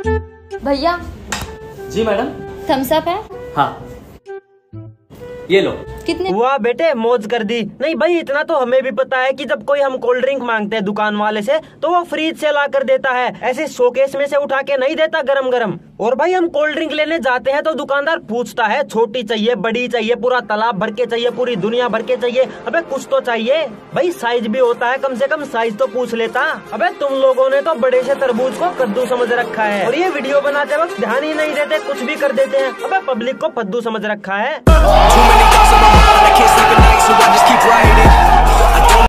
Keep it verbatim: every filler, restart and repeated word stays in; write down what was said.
भैया। जी madam. Thums up है? हाँ ये लो। कितने? वाह बेटे मौज कर दी। नहीं भाई इतना तो हमें भी पता है कि जब कोई हम कोल्ड ड्रिंक मांगते हैं दुकान वाले से तो वो फ्रीज से ला कर देता है, ऐसे शोकेस में से उठा के नहीं देता गरम गरम। और भाई हम कोल्ड ड्रिंक लेने जाते हैं तो दुकानदार पूछता है छोटी चाहिए, बड़ी चाहिए, पूरा तालाब भर के चाहिए, पूरी दुनिया भर के चाहिए। अबे कुछ तो चाहिए भाई, साइज भी होता है, कम से कम साइज तो पूछ लेता। अबे तुम लोगों ने तो बड़े से तरबूज को कद्दू समझ रखा है और ये वीडियो बनाते वक्त ध्यान ही नहीं देते, कुछ भी कर देते हैं। अबे पब्लिक को फद्दू समझ रखा है। Too many thoughts on my mind, I can't sleep at night, so I just keep writing.